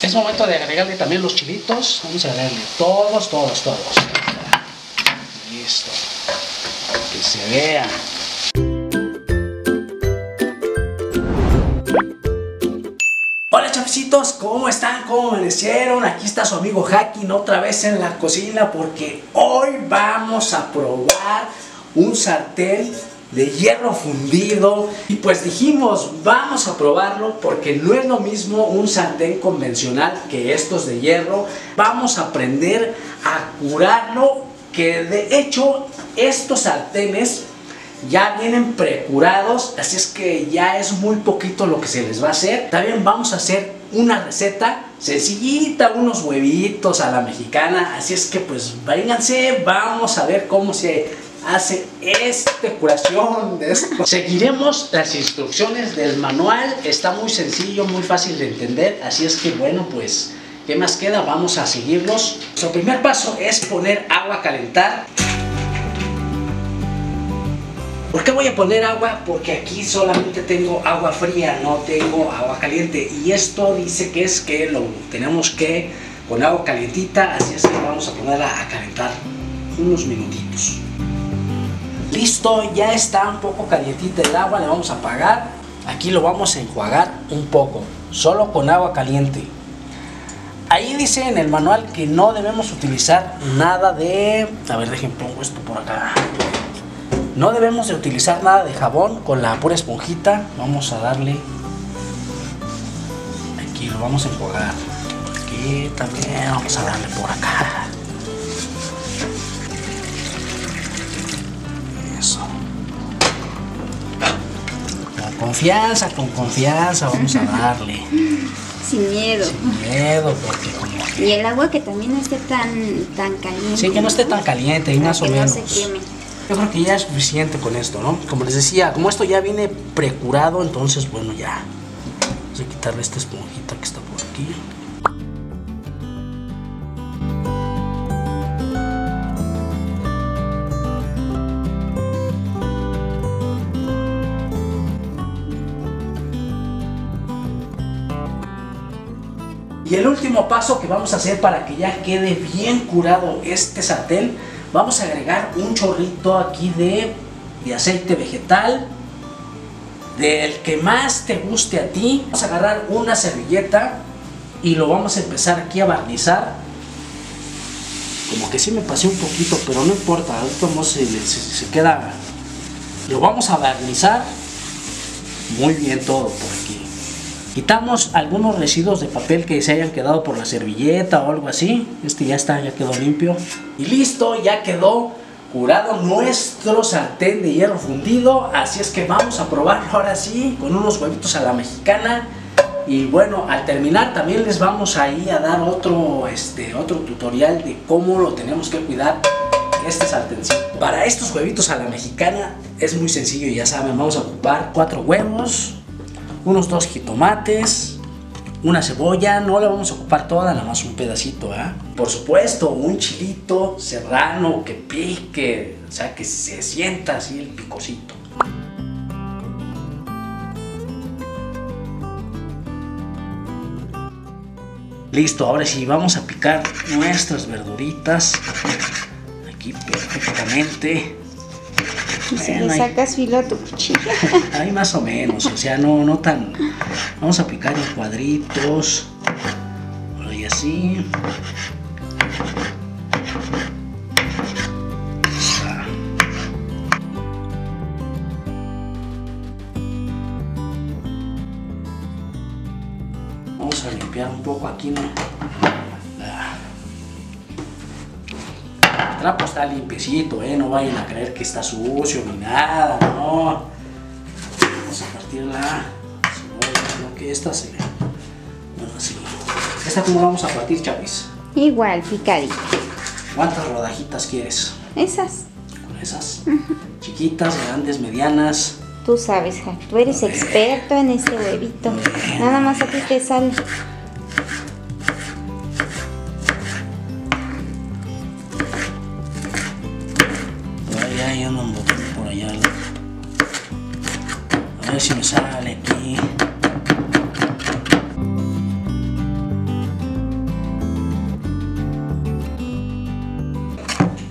Es momento de agregarle también los chilitos. Vamos a agregarle todos. Listo. Que se vea. Hola chafecitos, ¿cómo están? ¿Cómo amanecieron? Aquí está su amigo Hacking otra vez en la cocina porque hoy vamos a probar un sartén de hierro fundido. Y pues dijimos, vamos a probarlo porque no es lo mismo un sartén convencional que estos de hierro. Vamos a aprender a curarlo, que de hecho estos sartenes ya vienen precurados, así es que ya es muy poquito lo que se les va a hacer. También vamos a hacer una receta sencillita, unos huevitos a la mexicana, así es que pues vénganse, vamos a ver cómo se hace esta curación de esto. Seguiremos las instrucciones del manual, está muy sencillo, muy fácil de entender, así es que bueno, pues ¿qué más queda? Vamos a seguirlos. Nuestro primer paso es poner agua a calentar. ¿Por qué voy a poner agua? Porque aquí solamente tengo agua fría, no tengo agua caliente. Y esto dice que es que lo tenemos que con agua calientita, así es que vamos a ponerla a calentar unos minutitos. Listo, ya está un poco calientita el agua, le vamos a apagar. Aquí lo vamos a enjuagar un poco, solo con agua caliente. Ahí dice en el manual que no debemos utilizar nada de... A ver, dejen, pongo esto por acá. No debemos de utilizar nada de jabón, con la pura esponjita. Vamos a darle... Aquí lo vamos a enjuagar. Aquí también vamos a darle por acá. Eso. Con confianza vamos a darle. Sin miedo. Sin miedo, porque como... Y el agua que también no esté tan caliente. Sí, que no esté tan caliente, y más o menos. No se queme. Yo creo que ya es suficiente con esto, ¿no? Como les decía, como esto ya viene precurado, entonces, bueno, ya. Vamos a quitarle esta esponjita que está por aquí. Y el último paso que vamos a hacer para que ya quede bien curado este sartén, vamos a agregar un chorrito aquí de aceite vegetal, del que más te guste a ti. Vamos a agarrar una servilleta y lo vamos a empezar aquí a barnizar. Como que sí me pasé un poquito, pero no importa, ahorita se queda. Lo vamos a barnizar muy bien todo por aquí. Quitamos algunos residuos de papel que se hayan quedado por la servilleta o algo así. Este ya está, ya quedó limpio. Y listo, ya quedó curado nuestro sartén de hierro fundido. Así es que vamos a probarlo ahora sí, con unos huevitos a la mexicana. Y bueno, al terminar también les vamos ahí a dar otro tutorial de cómo lo tenemos que cuidar este sartencito. Para estos huevitos a la mexicana es muy sencillo, ya saben, vamos a ocupar 4 huevos, unos 2 jitomates, una cebolla, no la vamos a ocupar toda, nada más un pedacito, ¿eh? Por supuesto, un chilito serrano que pique, o sea, que se sienta así el picocito. Listo, ahora sí, vamos a picar nuestras verduritas aquí perfectamente. Y si le sacas filo a tu cuchillo. Ahí más o menos, o sea, no tan... Vamos a picar en cuadritos. Y así. Vamos a limpiar un poco aquí, ¿no? El trapo está limpiecito, no vayan a creer que está sucio ni nada, no. Vamos a partir la cebolla, creo que esta se... Bueno, así. ¿Esta cómo la vamos a partir, Chavis? Igual, picadita. ¿Cuántas rodajitas quieres? Esas. Con esas. Chiquitas, grandes, medianas. Tú sabes, Jack, tú eres experto en este huevito. Nada más a ti te sale. Ahí anda un botón por allá. A ver si me sale aquí.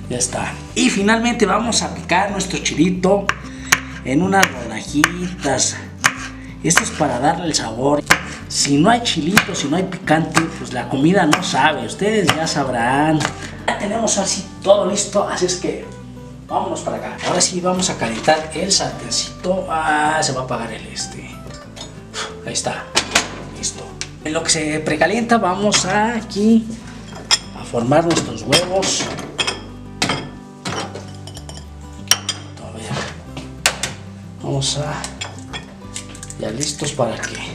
Ya está. Y finalmente vamos a picar nuestro chilito en unas rodajitas. Esto es para darle el sabor. Si no hay chilito, si no hay picante, pues la comida no sabe. Ustedes ya sabrán. Ya tenemos así todo listo, así es que vámonos para acá. Ahora sí vamos a calentar el sartencito. Se va a apagar el Ahí está. Listo. En lo que se precalienta vamos aquí a formar nuestros huevos. Vamos a ya listos para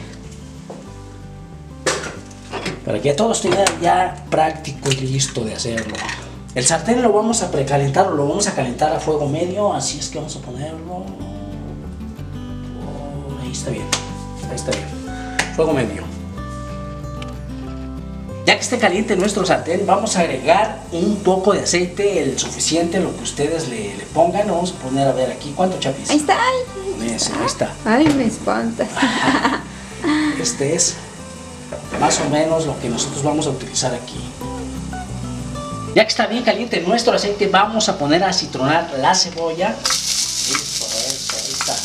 que todo esté ya práctico y listo de hacerlo. El sartén lo vamos a precalentar, lo vamos a calentar a fuego medio, así es que vamos a ponerlo. Ahí está bien, fuego medio. Ya que esté caliente nuestro sartén, vamos a agregar un poco de aceite, el suficiente, lo que ustedes le pongan. Vamos a poner, a ver aquí, ¿cuánto, Chapis? Ahí está. Ahí está. Ay, me espantas. Este es más o menos lo que nosotros vamos a utilizar aquí. Ya que está bien caliente nuestro aceite, vamos a poner a citronar la cebolla. Listo, eso, ahí está.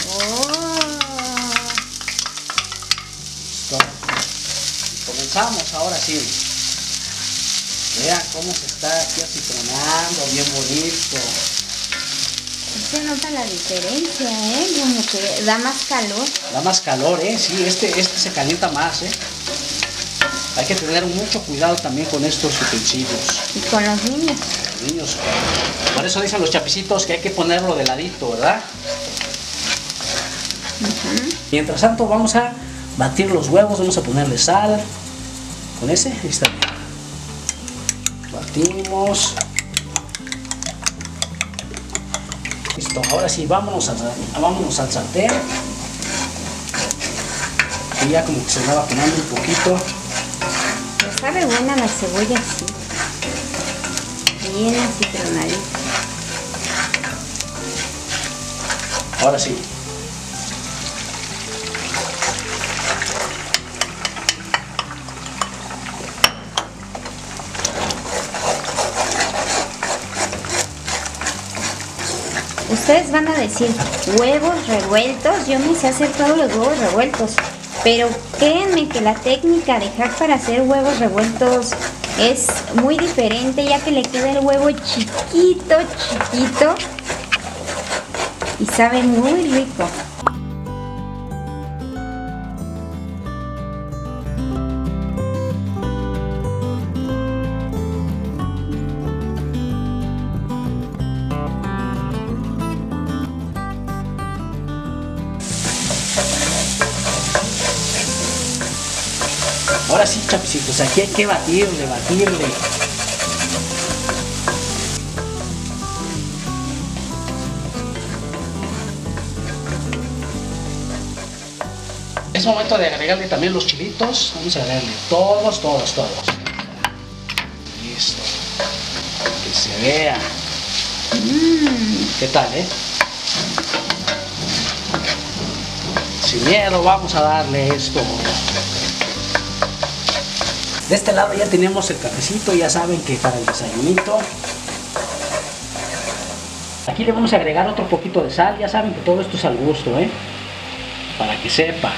Listo. Y comenzamos ahora sí. Vean cómo se está aquí acitronando, bien bonito. Se nota la diferencia, como que da más calor. Da más calor, sí, este se calienta más, Hay que tener mucho cuidado también con estos utensilios. Y con los niños. Por eso dicen los chapicitos que hay que ponerlo de ladito, ¿verdad? Mientras tanto vamos a batir los huevos, vamos a ponerle sal. Con ese, ahí está bien. Batimos. Listo, ahora sí, vámonos al sartén. Y ya como que se me va quemando un poquito. Pero sabe buena la cebolla, sí. Bien acitronadita. Ahora sí. Ustedes van a decir huevos revueltos. Yo me sé hacer todos los huevos revueltos, pero créanme que la técnica de Hack para hacer huevos revueltos es muy diferente, ya que le queda el huevo chiquito y sabe muy rico. Ahora sí, chapicitos, aquí hay que batirle. Es momento de agregarle también los chilitos. Vamos a agregarle todos. Listo. Que se vea. ¿Qué tal, Sin miedo vamos a darle esto. De este lado ya tenemos el cafecito, ya saben que para el desayunito. Aquí le vamos a agregar otro poquito de sal, ya saben que todo esto es al gusto, para que sepa.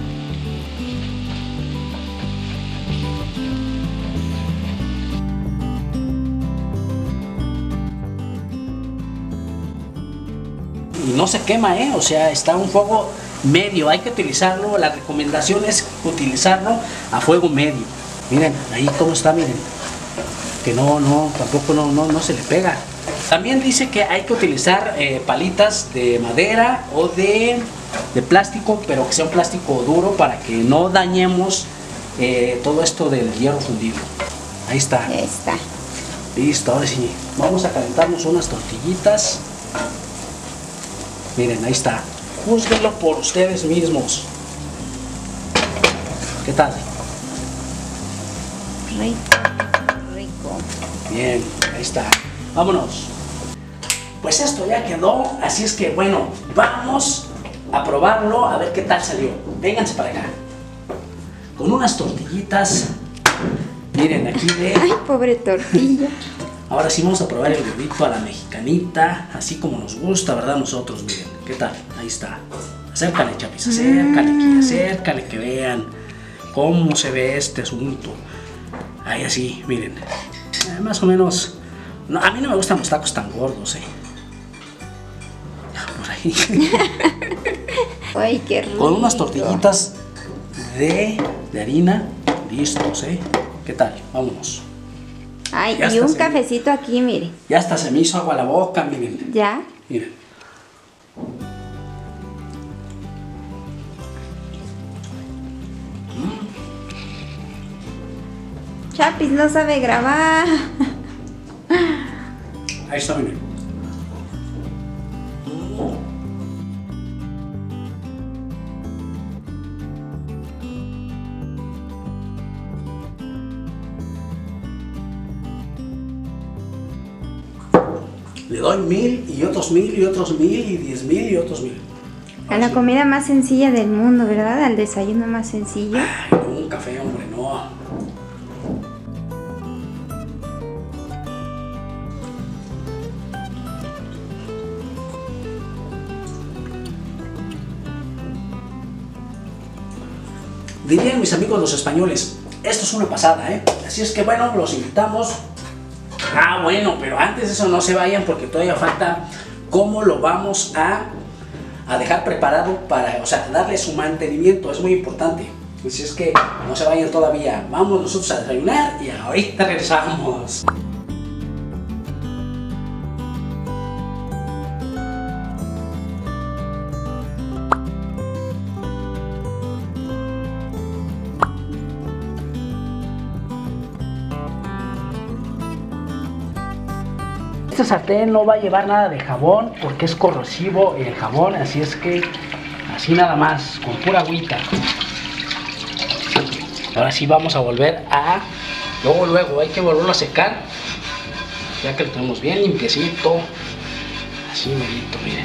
Y no se quema, o sea, está a un fuego medio, hay que utilizarlo, la recomendación es utilizarlo a fuego medio. Miren, ahí cómo está, miren, que tampoco no se le pega. También dice que hay que utilizar palitas de madera o de plástico, pero que sea un plástico duro para que no dañemos todo esto del hierro fundido. Ahí está. Ahí está. Listo, ahora sí, vamos a calentarnos unas tortillitas. Miren, ahí está. Júzguenlo por ustedes mismos. ¿Qué tal? Rico. Bien, ahí está. Vámonos. Pues esto ya quedó, así es que bueno, vamos a probarlo a ver qué tal salió. Vénganse para acá. Con unas tortillitas. Miren, aquí de... Ay, pobre tortilla. Ahora sí vamos a probar el huevito a la mexicanita, así como nos gusta, ¿verdad? Nosotros, miren, ¿qué tal? Ahí está. Acércale, Chapis, acércale aquí, acércale, que vean cómo se ve este asunto. Ahí así, miren. Más o menos. No, a mí no me gustan los tacos tan gordos, por ahí. Ay, qué rico. Con unas tortillitas de harina, listos, ¿Qué tal? Vámonos. Ay, y un cafecito aquí, mire. Ya hasta se me hizo agua la boca, miren. ¿Ya? Miren. Chapis no sabe grabar. Ahí está, miren. Le doy 1000 y otros 1000 y otros 1000 y 10,000 y otros 1000. A la comida más sencilla del mundo, ¿verdad? Al desayuno más sencillo. Ay, no, un café, hombre, no. Dirían mis amigos los españoles, esto es una pasada, Así es que bueno, los invitamos. Ah, bueno, pero antes de eso no se vayan porque todavía falta cómo lo vamos a dejar preparado para, o sea, darle su mantenimiento, es muy importante. Así es que no se vayan todavía, vamos nosotros a desayunar y ahorita regresamos. Este sartén no va a llevar nada de jabón porque es corrosivo el jabón, así es que así nada más, con pura agüita. Ahora sí vamos a volver a, luego hay que volverlo a secar, ya que lo tenemos bien limpiecito, así merito, miren.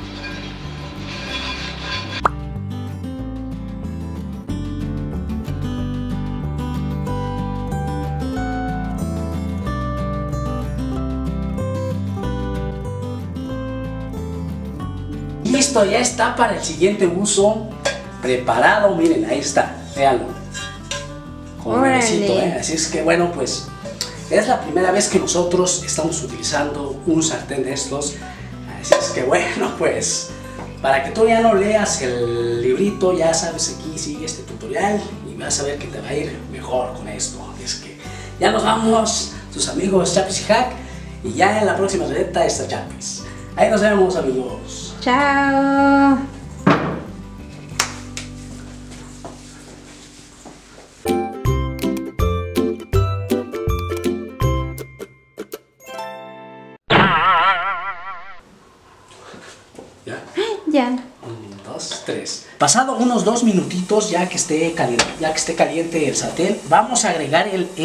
Listo, ya está para el siguiente uso, preparado, miren, ahí está, véanlo, con nuevecito, así es que bueno, pues es la primera vez que nosotros estamos utilizando un sartén de estos, así es que bueno, pues para que tú ya no leas el librito, ya sabes, aquí sigue este tutorial y vas a ver que te va a ir mejor con esto. Es que ya nos vamos, sus amigos Chapis y Hack, y ya en la próxima receta está Chapis. Ahí nos vemos, amigos. Chao. ¿Ya? Ya. 1, 2, 3. Pasado unos 2 minutitos, ya que esté caliente el sartén, vamos a agregar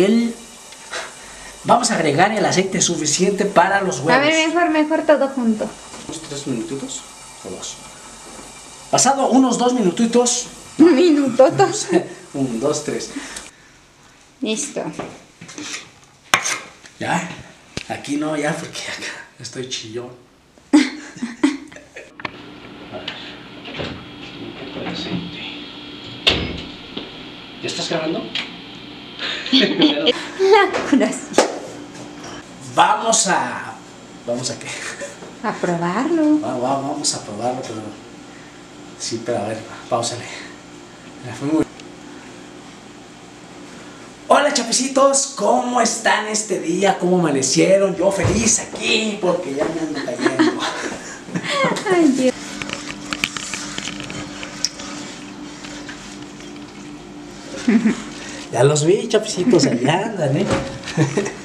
el aceite suficiente para los huevos. A ver, mejor todo junto. ¿Unos 3 minutitos o 2? Pasado unos 2 minutitos. Minutotos. 1, 2, 3. Listo. Ya, aquí no, ya, porque acá estoy chillón. ¿Ya estás grabando? La curación. ¿Vamos a qué? A probarlo. Vamos a probarlo, pero sí, pero a ver, páusale. Hola, chapecitos, ¿cómo están este día? ¿Cómo amanecieron? Yo feliz aquí porque ya me ando cayendo. Ay, Dios. Ya los vi, chapecitos, allá andan,